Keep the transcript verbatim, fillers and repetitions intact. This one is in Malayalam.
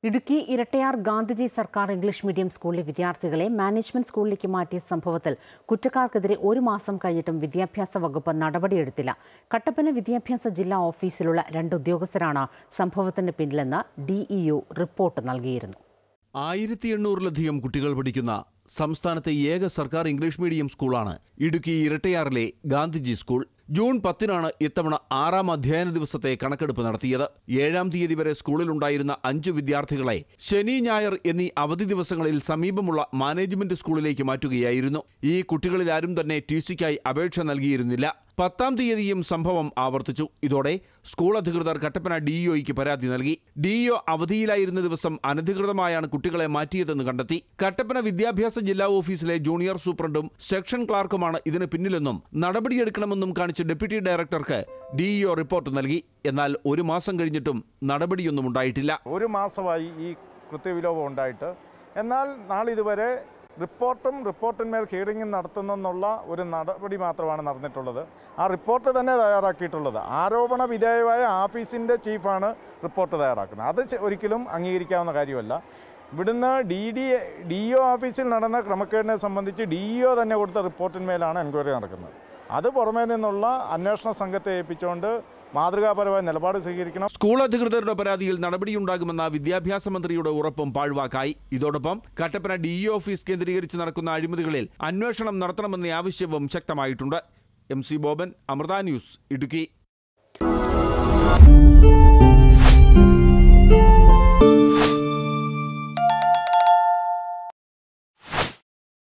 ഇടുക്കി ഇരട്ടയാർ ഗാന്ധിജി സർക്കാർ ഇംഗ്ലീഷ് മീഡിയം സ്കൂളിലെ വിദ്യാർത്ഥികളെ മാനേജ്മെന്റ് സ്കൂളിലേക്ക് മാറ്റിയ സംഭവത്തിൽ കുറ്റക്കാർക്കെതിരെ ഒരു മാസം കഴിഞ്ഞിട്ടും വിദ്യാഭ്യാസ വകുപ്പ് നടപടിയെടുത്തില്ല. കട്ടപ്പന വിദ്യാഭ്യാസ ജില്ലാ ഓഫീസിലുള്ള രണ്ട് ഉദ്യോഗസ്ഥരാണ് സംഭവത്തിന് പിന്നിലെന്ന് ഡിഇഒ റിപ്പോർട്ട് നൽകിയിരുന്നു. ആയിരത്തി എണ്ണൂറിലധികം കുട്ടികൾ പഠിക്കുന്ന സംസ്ഥാനത്തെ ഏക സർക്കാർ ഇംഗ്ലീഷ് മീഡിയം സ്കൂളാണ് ഇടുക്കി ഇരട്ടയാറിലെ ഗാന്ധിജി സ്കൂൾ. ജൂൺ പത്തിനാണ് ഇത്തവണ ആറാം അധ്യയന ദിവസത്തെ കണക്കെടുപ്പ് നടത്തിയത്. ഏഴാം തീയതി വരെ സ്കൂളിലുണ്ടായിരുന്ന അഞ്ചു വിദ്യാർത്ഥികളെ ശനി, ഞായർ എന്നീ അവധി ദിവസങ്ങളിൽ സമീപമുള്ള മാനേജ്മെന്റ് സ്കൂളിലേക്ക് മാറ്റുകയായിരുന്നു. ഈ കുട്ടികളിൽ ആരും തന്നെ ടി സിക്കായി അപേക്ഷ നൽകിയിരുന്നില്ല. പത്താം തീയതിയും സംഭവം ആവർത്തിച്ചു. ഇതോടെ സ്കൂൾ അധികൃതർ കട്ടപ്പന ഡിഇഒയ്ക്ക് പരാതി നൽകി. ഡിഇഒ അവധിയിലായിരുന്ന ദിവസം അനധികൃതമായാണ് കുട്ടികളെ മാറ്റിയതെന്ന് കണ്ടെത്തി. കട്ടപ്പന വിദ്യാഭ്യാസ ജില്ലാ ഓഫീസിലെ ജൂനിയർ സൂപ്രണ്ടും സെക്ഷൻ ക്ലാർക്കുമാണ് ഇതിന് പിന്നിലെന്നും നടപടിയെടുക്കണമെന്നും കാണിച്ച് ഡെപ്യൂട്ടി ഡയറക്ടർക്ക് ഡിഇഒ റിപ്പോർട്ട് നൽകി. എന്നാൽ ഒരു മാസം കഴിഞ്ഞിട്ടും നടപടിയൊന്നും ഉണ്ടായിട്ടില്ല. ഒരു മാസമായി ഈ കൃത്യവിലോപം ഉണ്ടായിട്ട്, എന്നാൽ നാളിതുവരെ റിപ്പോർട്ടും റിപ്പോർട്ടിന്മേൽ ഹിയറിംഗും നടത്തുന്നെന്നുള്ള ഒരു നടപടി മാത്രമാണ് നടന്നിട്ടുള്ളത്. ആ റിപ്പോർട്ട് തന്നെ തയ്യാറാക്കിയിട്ടുള്ളത് ആരോപണ വിധേയമായ ഓഫീസിൻ്റെ ചീഫാണ് റിപ്പോർട്ട് തയ്യാറാക്കുന്നത്. അത് ഒരിക്കലും അംഗീകരിക്കാവുന്ന കാര്യമല്ല. ഇവിടുന്ന് ഡി ഡി ഡിഇഒ ഓഫീസിൽ നടന്ന ക്രമക്കേടിനെ സംബന്ധിച്ച് ഡിഇഒ തന്നെ കൊടുത്ത റിപ്പോർട്ടിന്മേലാണ് എൻക്വയറി നടക്കുന്നത്. അത് പുറമേ നിന്നുള്ള അന്വേഷണ സംഘത്തെ ഏൽപ്പിച്ചുകൊണ്ട് മാതൃകാപരമായ നിലപാട് സ്വീകരിക്കണം. സ്കൂൾ അധികൃതരുടെ പരാതിയിൽ നടപടിയുണ്ടാകുമെന്ന വിദ്യാഭ്യാസ മന്ത്രിയുടെ ഉറപ്പും പാഴ്വാക്കായി. ഇതോടൊപ്പം കട്ടപ്പന ഡിഇഒ ഓഫീസ് കേന്ദ്രീകരിച്ച് നടക്കുന്ന അഴിമതികളിൽ അന്വേഷണം നടത്തണമെന്ന ആവശ്യവും ശക്തമായിട്ടുണ്ട്. M C Boban, Amrita news, Idukki.